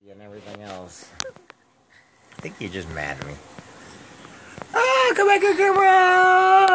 and everything else. I think you're just mad at me. Ah, come back here, camera!